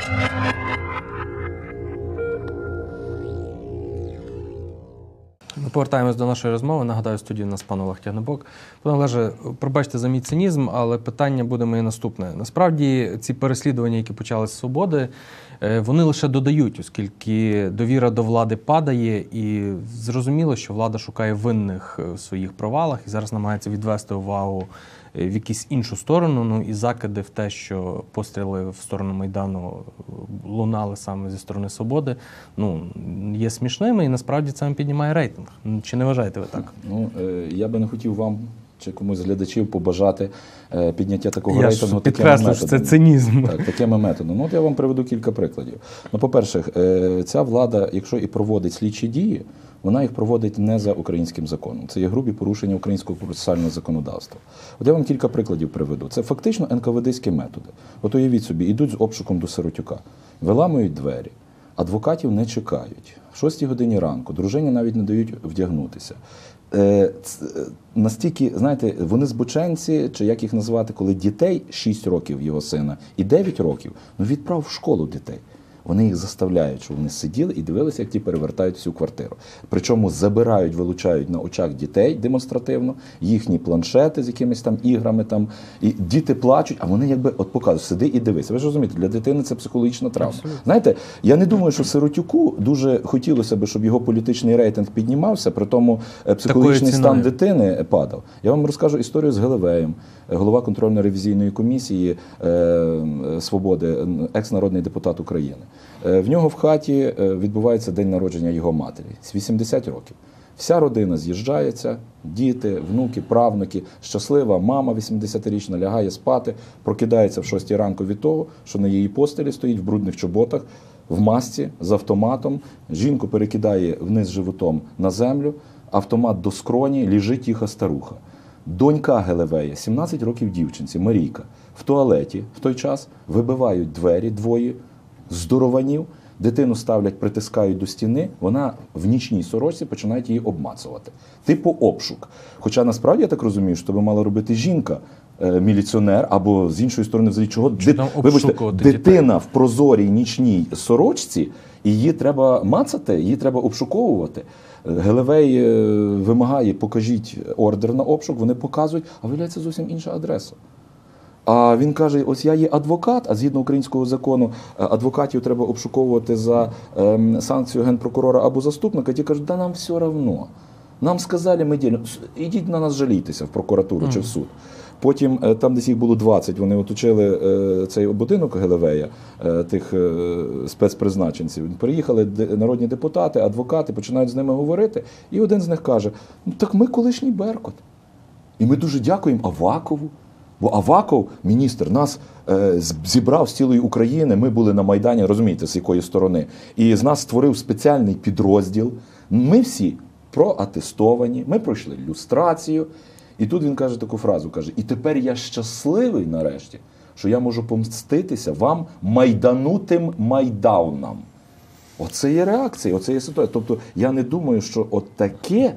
Ми повертаємось до нашої розмови. Нагадаю, в студії у нас пан Олег Тягнебок. Пане Олеже, пробачте за мій цинізм, але питання буде моє наступне. Насправді, ці переслідування, які почали з «Свободи», вони лише додають, оскільки довіра до влади падає, і зрозуміло, що влада шукає винних в своїх провалах і зараз намагається відвести увагу в якусь іншу сторону. Ну і закиди в те, що постріли в сторону Майдану лунали саме зі сторони «Свободи», ну, є смішними, і насправді це піднімає рейтинг. Чи не вважаєте ви так? Ну, я би не хотів вам чи комусь з глядачів побажати підняття такого рейтингу такими методами. Підкреслю, це цинізм. Так, такими методами. Ну, от я вам приведу кілька прикладів. Ну, по-перше, ця влада, якщо і проводить слідчі дії, вона їх проводить не за українським законом. Це є грубі порушення українського процесуального законодавства. От я вам кілька прикладів приведу. Це фактично НКВДські методи. От уявіть собі, йдуть з обшуком до Сиротюка, виламують двері, адвокатів не чекають. В 6 годині ранку дружині навіть не дають вдягнутися. Настільки, знаєте, вони збоченці, чи як їх назвати, коли дітей 6 років його сина і 9 років, ну відправ в школу дітей. Вони їх заставляють, щоб вони сиділи і дивилися, як ті перевертають всю квартиру. Причому забирають, вилучають на очах дітей демонстративно, їхні планшети з якимись там іграми, там, і діти плачуть, а вони якби от показують, сиди і дивись. Ви ж розумієте, для дитини це психологічна травма. Абсолютно. Знаєте, я не думаю, що Сиротюку дуже хотілося б, щоб його політичний рейтинг піднімався, при тому психологічний стан дитини падав. Я вам розкажу історію з Гелевеєм, голова контрольно-ревізійної комісії «Свободи», екс-народний депутат України. В нього в хаті відбувається день народження його матері з 80 років. Вся родина з'їжджається, діти, внуки, правнуки, щаслива мама 80-річна лягає спати, прокидається в 6 ранку від того, що на її постелі стоїть в брудних чоботах, в масці, з автоматом, жінку перекидає вниз животом на землю, автомат до скроні, лежить тиха старуха. Донька Гелевея, 17 років дівчинці, Марійка, в туалеті в той час вибивають двері двоє здорованів, дитину ставлять, притискають до стіни, вона в нічній сорочці починають її обмацувати. Типу обшук. Хоча насправді, я так розумію, що би мала робити жінка, міліціонер, або з іншої сторони, взагалі, чого вибачте, дитина в прозорій нічній сорочці, її треба мацати, її треба обшуковувати. Гелевей вимагає, покажіть ордер на обшук, вони показують, а виявляється зовсім інша адреса. А він каже, ось я є адвокат, а згідно українського закону адвокатів треба обшуковувати за санкцію генпрокурора або заступника. Ті кажуть, да нам все одно. Нам сказали, ми ділимо. Ідіть на нас жалійтеся в прокуратуру чи в суд. Потім, там десь їх було 20, вони оточили цей будинок Гелевея, тих спецпризначенців. Приїхали народні депутати, адвокати, починають з ними говорити. І один з них каже, ну так ми колишній Беркут. І ми дуже дякуємо Авакову. Бо Аваков, міністр, нас зібрав з цілої України, ми були на Майдані, розумієте, з якої сторони, і з нас створив спеціальний підрозділ. Ми всі проатестовані, ми пройшли люстрацію. І тут він каже таку фразу, каже, і тепер я щасливий нарешті, що я можу помститися вам майданутим майдаунам. Оце є реакція, оце є ситуація. Тобто я не думаю, що от таке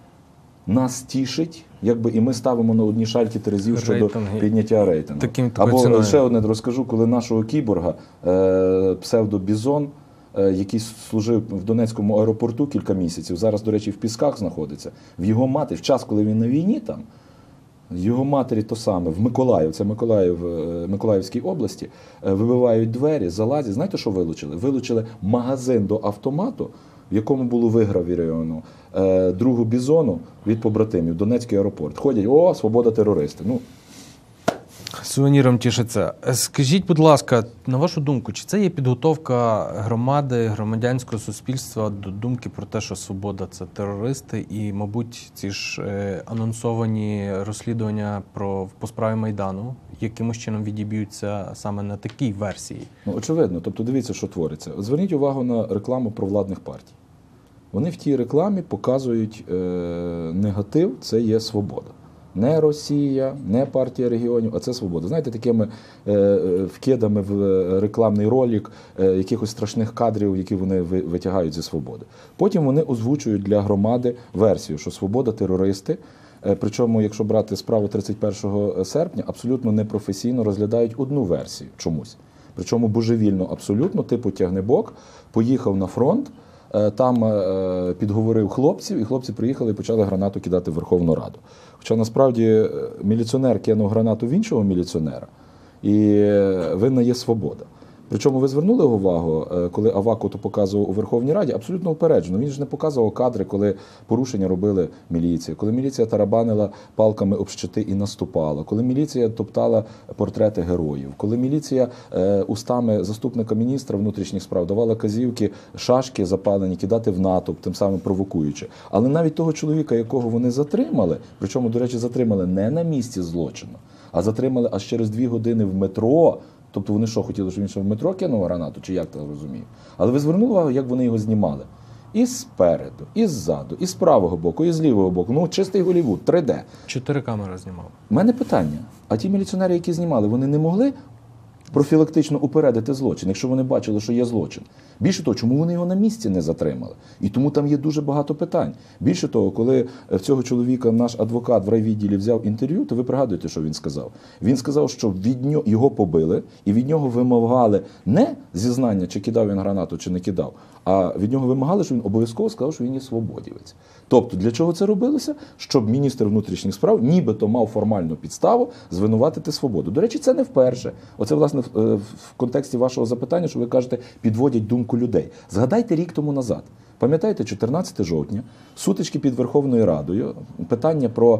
нас тішить, якби і ми ставимо на одні шальки терезів щодо підняття рейтингу. Або ще одне розкажу, коли нашого кіборга, псевдо-Бізон, який служив в Донецькому аеропорту кілька місяців, зараз, до речі, в Пісках знаходиться, в його матері, в час, коли він на війні там, його матері то саме, в Миколаїв, це Миколаївській області, вибивають двері, залазять. Знаєте, що вилучили? Вилучили магазин до автомату, в якому було вигравіровано другу Бізону від побратимів, Донецький аеропорт. Ходять, о, свобода терористи. Ну, сувеніром тішиться. Скажіть, будь ласка, на вашу думку, чи це є підготовка громади, громадянського суспільства до думки про те, що Свобода – це терористи, і, мабуть, ці ж анонсовані розслідування по справі Майдану якимось чином відіб'ються саме на такій версії? Ну, очевидно. Тобто, дивіться, що твориться. Зверніть увагу на рекламу провладних партій. Вони в тій рекламі показують негатив – це є Свобода. Не Росія, не партія регіонів, а це Свобода. Знаєте, такими вкидами в рекламний ролик якихось страшних кадрів, які вони витягають зі Свободи. Потім вони озвучують для громади версію, що Свобода – терористи. Причому, якщо брати справу 31 серпня, абсолютно непрофесійно розглядають одну версію чомусь. причому божевільно абсолютно, типу тягнебок, поїхав на фронт, там підговорив хлопців, і хлопці приїхали і почали гранату кидати в Верховну Раду. Хоча насправді міліціонер кинув гранату в іншого міліціонера, і винна є свобода. Причому ви звернули увагу, коли Аваков то показував у Верховній Раді, абсолютно упереджено. Він ж не показував кадри, коли порушення робили міліція, коли міліція тарабанила палками об щити і наступала, коли міліція топтала портрети героїв, коли міліція устами заступника міністра внутрішніх справ давала казівки шашки запалені кидати в натовп, тим самим провокуючи. Але навіть того чоловіка, якого вони затримали, причому, до речі, затримали не на місці злочину, а затримали аж через 2 години в метро. Тобто вони що, хотіли, щоб він ще в метро кинув гранату, чи як, так розумію? Але ви звернули увагу, як вони його знімали? І спереду, і ззаду, і з правого боку, і з лівого боку. Ну, чистий Голлівуд, 3D. 4 камери знімав. У мене питання. А ті міліціонери, які знімали, вони не могли профілактично упередити злочин, якщо вони бачили, що є злочин? Більше того, чому вони його на місці не затримали? І тому там є дуже багато питань. Більше того, коли в цього чоловіка наш адвокат в райвідділі взяв інтерв'ю, то ви пригадуєте, що він сказав? Він сказав, що від нього його побили, і від нього вимагали не зізнання, чи кидав він гранату, чи не кидав, а від нього вимагали, що він обов'язково сказав, що він є свободівець. Тобто, для чого це робилося? Щоб міністр внутрішніх справ нібито мав формальну підставу звинуватити свободу. До речі, це не вперше. Оце, власне, в контексті вашого запитання, що ви кажете, підводять думку людей. Згадайте рік тому назад. Пам'ятаєте, 14 жовтня, сутички під Верховною Радою, питання про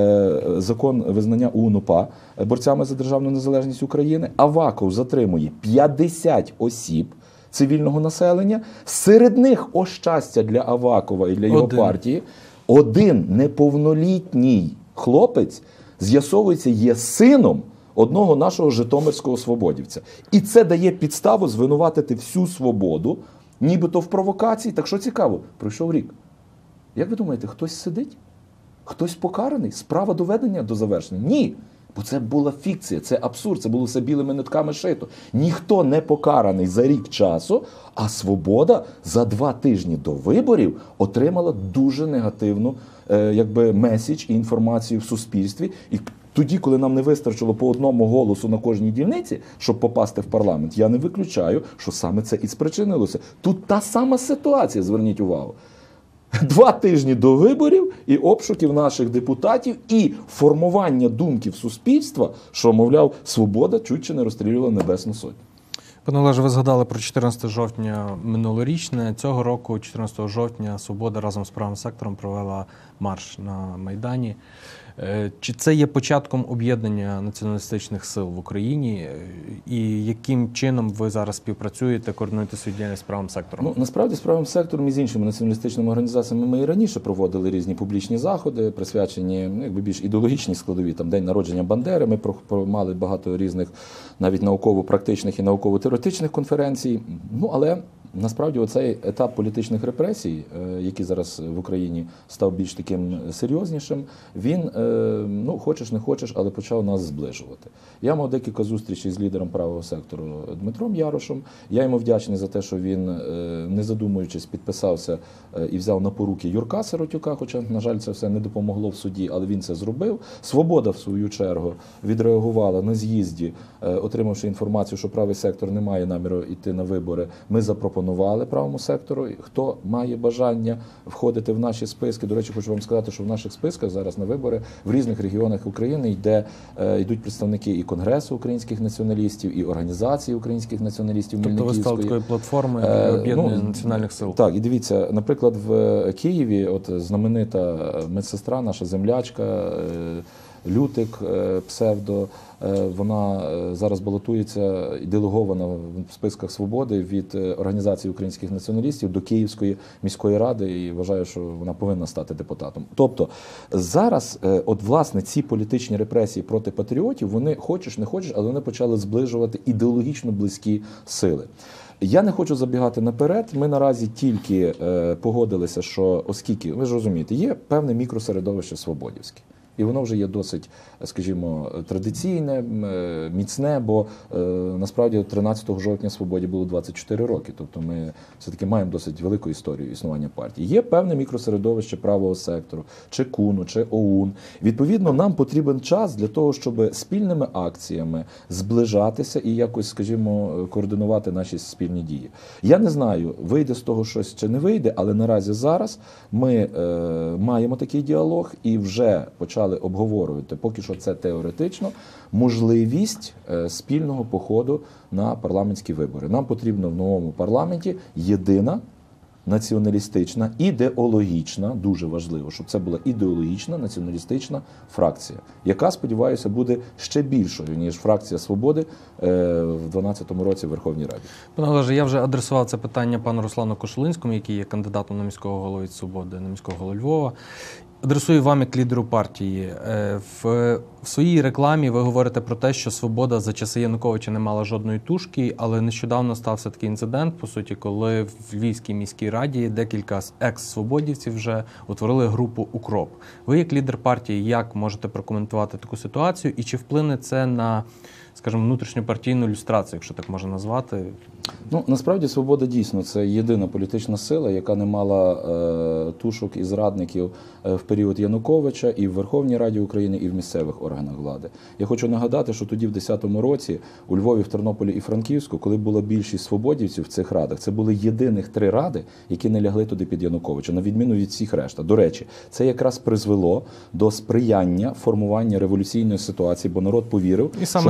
закон визнання УНУПА борцями за державну незалежність України. Аваков затримує 50 осіб цивільного населення. Серед них, о щастя для Авакова і для його партії, один неповнолітній хлопець, з'ясовується, є сином одного нашого житомирського свободівця. І це дає підставу звинуватити всю свободу, нібито в провокації. Так що цікаво, пройшов рік. Як ви думаєте, хтось сидить? Хтось покараний? Справа доведення до завершення? Ні. Бо це була фікція, це абсурд, це було все білими нитками шито. Ніхто не покараний за рік часу, а свобода за 2 тижні до виборів отримала дуже негативну меседж і інформацію в суспільстві. І тоді, коли нам не вистачило по одному голосу на кожній дільниці, щоб попасти в парламент, я не виключаю, що саме це і спричинилося. Тут та сама ситуація, зверніть увагу. 2 тижні до виборів і обшуків наших депутатів, і формування думки в суспільства, що, мовляв, свобода чуть чи не розстрілювала Небесну Сотню. Пане Олеже, ви згадали про 14 жовтня минулорічне. Цього року, 14 жовтня, «Свобода» разом з правим сектором провела марш на Майдані. Чи це є початком об'єднання націоналістичних сил в Україні? І яким чином ви зараз співпрацюєте, координуєте свою діяльність з правим сектором? Ну, насправді, з правим сектором і з іншими націоналістичними організаціями ми і раніше проводили різні публічні заходи, присвячені більш ідеологічній складові, там День народження Бандери, ми мали багато різних навіть науково-практичних і науково-теоретичних конференцій. Ну, але насправді оцей етап політичних репресій, який зараз в Україні став більш таким серйознішим, він, хочеш не хочеш, але почав нас зближувати. Я мав декілька зустрічей з лідером правого сектору Дмитром Ярошем. Я йому вдячний за те, що він, не задумуючись, підписався і взяв на поруки Юрка Сиротюка, хоча, на жаль, це все не допомогло в суді, але він це зробив. «Свобода», в свою чергу, відреагувала на з'їзді, отримавши інформацію, що правий сектор не має наміру йти на вибори. Ми запропонували правому сектору, хто має бажання входити в наші списки. До речі, хочу вам сказати, що в наших списках зараз на вибори в різних регіонах України йдуть представники і Конгресу українських націоналістів, і організації українських націоналістів Мельниківської. Тобто ви стали такою платформою об'єднання національних сил? Так, і дивіться, наприклад, в Києві от знаменита медсестра, наша землячка, Лютик, псевдо, вона зараз балотується і делегована в списках «Свободи» від Організації українських націоналістів до Київської міської ради, і вважаю, що вона повинна стати депутатом. Тобто зараз, от власне, ці політичні репресії проти патріотів, вони, хочеш не хочеш, але вони почали зближувати ідеологічно близькі сили. Я не хочу забігати наперед, ми наразі тільки погодилися, що, оскільки, ви ж розумієте, є певне мікросередовище свободівське. І воно вже є досить, скажімо, традиційне, міцне, бо насправді 13 жовтня Свободі було 24 роки. Тобто ми все-таки маємо досить велику історію існування партії. Є певне мікросередовище правого сектору, чи КУНу, чи ОУН. Відповідно, нам потрібен час для того, щоб спільними акціями зближатися і якось, скажімо, координувати наші спільні дії. Я не знаю, вийде з того щось чи не вийде, але наразі зараз ми маємо такий діалог і вже почали обговорювати, поки що це теоретично, можливість спільного походу на парламентські вибори. Нам потрібно в новому парламенті єдина націоналістична, ідеологічна, дуже важливо, щоб це була ідеологічна націоналістична фракція, яка, сподіваюся, буде ще більшою, ніж фракція «Свободи» в 2012 році в Верховній Раді. Пане Олеже, я вже адресував це питання пану Руслану Кошулинському, який є кандидатом на міського голову від «Свободи», на міського голову Львова. Адресую вам як лідеру партії. В своїй рекламі ви говорите про те, що «Свобода» за часи Януковича не мала жодної тушки, але нещодавно стався такий інцидент, по суті, коли в Львівській міській раді декілька екс-свободівців вже утворили групу «Укроп». Ви як лідер партії, як можете прокоментувати таку ситуацію і чи вплине це на, скажімо, внутрішньопартійну люстрацію, якщо так можна назвати? Ну, насправді, «Свобода» дійсно це єдина політична сила, яка не мала тушок і зрадників в період Януковича і в Верховній Раді України, і в місцевих органах влади. Я хочу нагадати, що тоді в 2010 році у Львові, в Тернополі і Франківську, коли була більшість свободівців в цих радах, це були єдиних 3 ради, які не лягли туди під Януковича, на відміну від всіх решта. До речі, це якраз призвело до сприяння формування революційної ситуації, бо народ повірив, і саме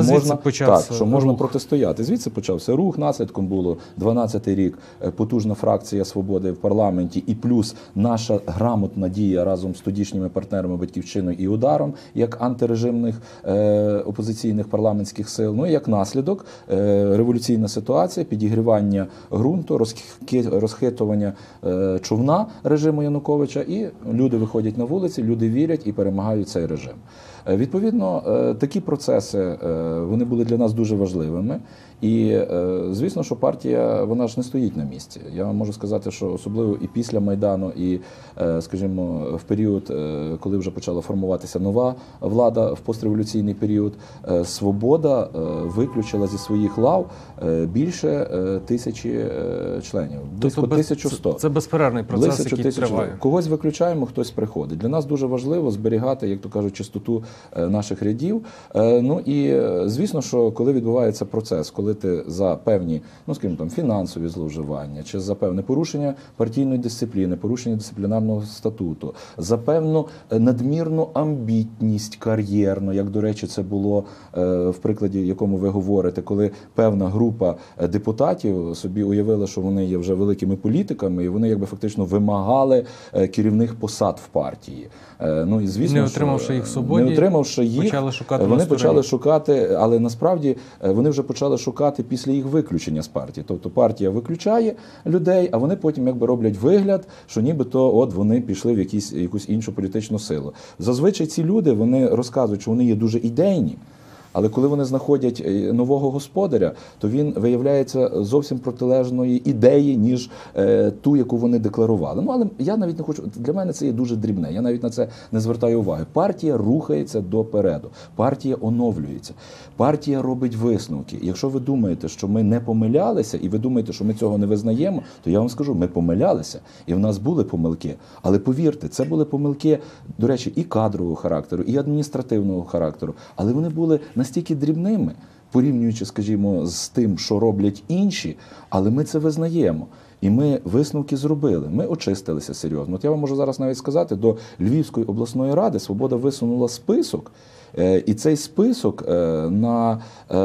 що можна протистояти. Звідси почався рух, наслідком було 12-й рік потужна фракція «Свободи» в парламенті і плюс наша грамотна дія разом з тодішніми партнерами «Батьківщиною» і «Ударом» як антирежимних опозиційних парламентських сил. Ну і як наслідок революційна ситуація, підігрівання ґрунту, розхитування човна режиму Януковича, і люди виходять на вулиці, люди вірять і перемагають цей режим. Відповідно, такі процеси, вони були для нас дуже важливими. І, звісно, що партія, вона ж не стоїть на місці. Я вам можу сказати, що особливо і після Майдану, і, скажімо, в період, коли вже почала формуватися нова влада в постреволюційний період, «Свобода» виключила зі своїх лав більше 1000 членів, близько 1100. Це безперервний процес, який триває. Когось виключаємо, хтось приходить. Для нас дуже важливо зберігати, як то кажуть, чистоту наших рядів. Ну і, звісно, що коли відбувається процес, коли ти за певні, ну, скажімо, там, фінансові зловживання, чи за певне порушення партійної дисципліни, порушення дисциплінарного статуту, за певну надмірну амбітність кар'єрну, як, до речі, це було в прикладі, якому ви говорите, коли певна група депутатів собі уявила, що вони є вже великими політиками, і вони якби фактично вимагали керівних посад в партії. Ну, і, звісно, не отримавши їх в «Свободі», вони почали шукати, але насправді вони вже почали шукати після їх виключення з партії. Тобто партія виключає людей, а вони потім якби роблять вигляд, що нібито от вони пішли в якусь іншу політичну силу. Зазвичай ці люди, вони розказують, що вони є дуже ідейні, але коли вони знаходять нового господаря, то він виявляється зовсім протилежної ідеї, ніж ту, яку вони декларували. Ну, але я навіть не хочу, для мене це є дуже дрібне, я навіть на це не звертаю уваги. Партія рухається допереду, партія оновлюється, партія робить висновки. Якщо ви думаєте, що ми не помилялися, і ви думаєте, що ми цього не визнаємо, то я вам скажу, ми помилялися, і в нас були помилки. Але повірте, це були помилки, до речі, і кадрового характеру, і адміністративного характеру, але вони були настільки дрібними, порівнюючи, скажімо, з тим, що роблять інші, але ми це визнаємо. І ми висновки зробили, ми очистилися серйозно. От я вам можу зараз навіть сказати, до Львівської обласної ради «Свобода» висунула список, і цей список на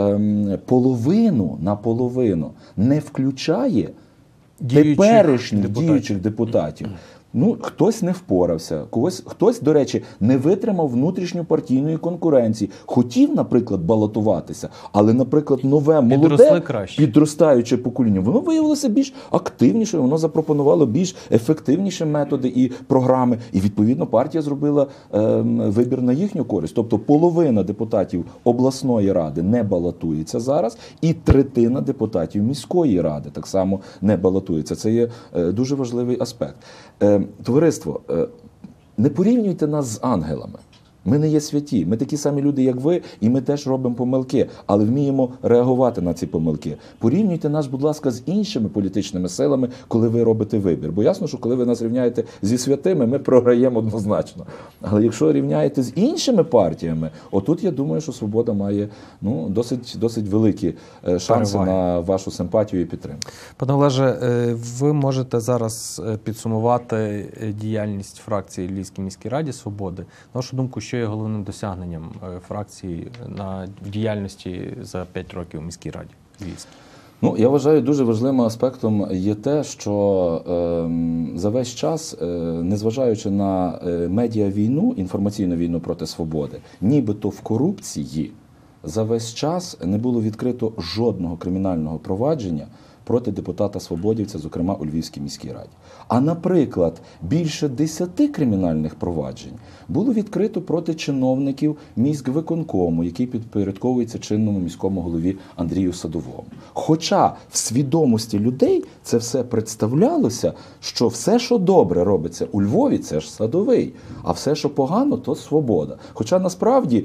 половину не включає теперішніх діючих депутатів. Ну, хтось не впорався, хтось, до речі, не витримав внутрішньопартійної конкуренції. Хотів, наприклад, балотуватися, але, наприклад, нове, молоде, підростаюче покоління, воно виявилося більш активніше, воно запропонувало більш ефективніші методи і програми. І, відповідно, партія зробила вибір на їхню користь. Тобто половина депутатів обласної ради не балотується зараз, і третина депутатів міської ради так само не балотується. Це є дуже важливий аспект. Товариство, не порівнюйте нас з ангелами. Ми не є святі, ми такі самі люди, як ви, і ми теж робимо помилки, але вміємо реагувати на ці помилки. Порівнюйте нас, будь ласка, з іншими політичними силами, коли ви робите вибір. Бо ясно, що коли ви нас рівняєте зі святими, ми програємо однозначно. Але якщо рівняєте з іншими партіями, отут я думаю, що «Свобода» має досить великі шанси на вашу симпатію і підтримку. Пане Олеже, ви можете зараз підсумувати діяльність фракції Львівській міській раді «Свободи». На вашу думку, що є головним досягненням фракції в діяльності за 5 років у міській раді Львівській? Я вважаю, дуже важливим аспектом є те, що за весь час, незважаючи на медіавійну, інформаційну війну проти свободи, нібито в корупції, за весь час не було відкрито жодного кримінального провадження проти депутата-свободівця, зокрема у Львівській міській раді. А, наприклад, більше 10 кримінальних проваджень було відкрито проти чиновників міськвиконкому, який підпорядковується чинному міському голові Андрію Садовому. Хоча в свідомості людей це все представлялося, що все, що добре робиться у Львові, це ж Садовий, а все, що погано, то Свобода. Хоча насправді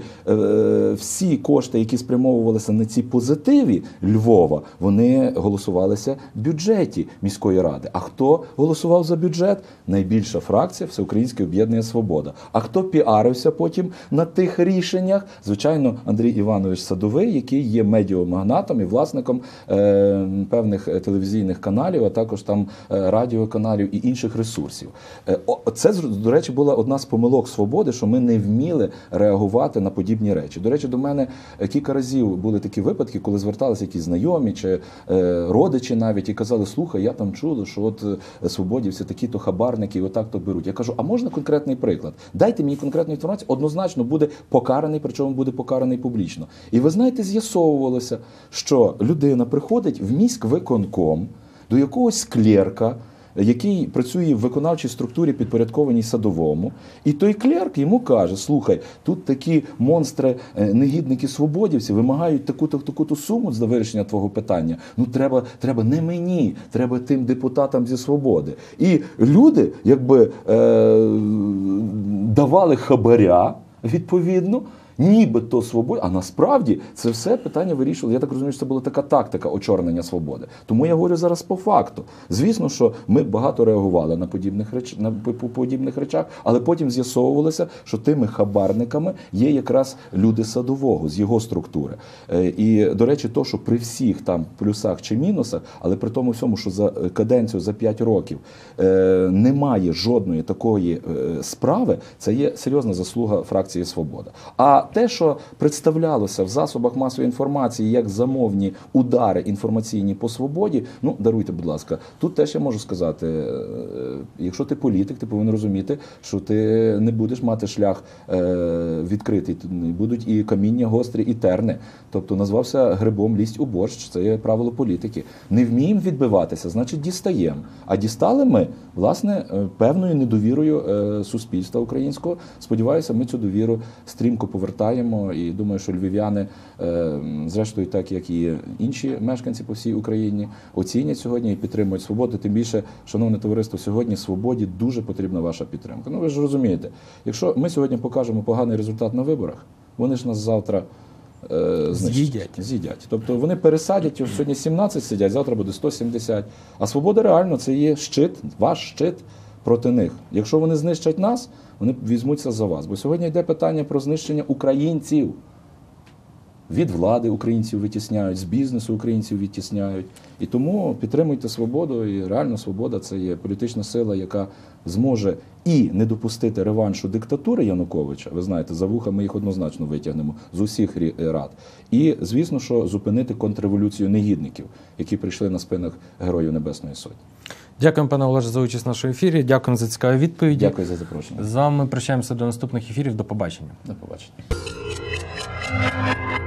всі кошти, які спрямовувалися на ці позитиві Львова, вони голосувалися в бюджеті міської ради. А хто голосував за бюджет? Найбільша фракція Всеукраїнське об'єднання «Свобода». А хто піарився потім на тих рішеннях? Звичайно, Андрій Іванович Садовий, який є медіамагнатом і власником певних телевізійних каналів, а також там радіоканалів і інших ресурсів. Це, до речі, була одна з помилок «Свободи», що ми не вміли реагувати на подібні речі. До речі, до мене кілька разів були такі випадки, коли зверталися якісь знайомі чи родичі навіть і казали: слухай, я там чула, що от свободівці такі-то хабарники і отак-то беруть. Я кажу, а можна конкретний приклад? Дайте мені конкретну інформацію, однозначно буде покараний, причому буде покараний публічно. І ви знаєте, з'ясовувалося, що людина приходить в міськвиконком до якогось клерка, який працює в виконавчій структурі, підпорядкованій Садовому, і той клерк йому каже: слухай, тут такі монстри, негідники свободівці вимагають таку-то суму за вирішення твого питання. Треба не мені, треба тим депутатам зі Свободи. І люди, якби давали хабаря, відповідно, нібито свобода, а насправді це все питання вирішували. Я так розумію, що це була така тактика очорнення свободи. Тому я говорю зараз по факту. Звісно, що ми багато реагували на подібних речах, але потім з'ясовувалося, що тими хабарниками є якраз люди Садового, з його структури. І, до речі, то, що при всіх там плюсах чи мінусах, але при тому всьому, що за каденцію, за 5 років немає жодної такої справи, це є серйозна заслуга фракції «Свобода». А те, що представлялося в засобах масової інформації як замовні удари інформаційні по свободі, даруйте, будь ласка, тут теж я можу сказати, якщо ти політик, ти повинен розуміти, що ти не будеш мати шлях відкритий, будуть і каміння гострі, і терни. Тобто назвався грибом лізть у борщ, це є правило політики. Не вміємо відбиватися, значить дістаємо. А дістали ми, власне, певною недовірою суспільства українського. Сподіваюся, ми цю довіру стрімко повертаємо, і думаю, що львів'яни, зрештою, так як і інші мешканці по всій Україні, оцінять сьогодні і підтримують свободу. Тим більше, шановне товариство, сьогодні свободі дуже потрібна ваша підтримка. Ви ж розумієте, якщо ми сьогодні покажемо поганий результат на виборах, вони ж нас завтра з'їдять. Тобто вони пересадять, сьогодні 17 сидять, завтра буде 170. А свобода реально це є щит, ваш щит проти них. Якщо вони знищать нас, вони візьмуться за вас. Бо сьогодні йде питання про знищення українців. Від влади українців витісняють, з бізнесу українців відтісняють. І тому підтримуйте свободу. І реально свобода – це є політична сила, яка зможе і не допустити реваншу диктатури Януковича. Ви знаєте, за вуха ми їх однозначно витягнемо з усіх рад. І, звісно, що зупинити контрреволюцію негідників, які прийшли на спинах Героїв Небесної Сотні. Дякуємо, пане Олеже, за участь в нашому ефірі. Дякуємо за цікаві відповіді. Дякую за запрошення. З вами прощаємося до наступних ефірів. До побачення. До побачення.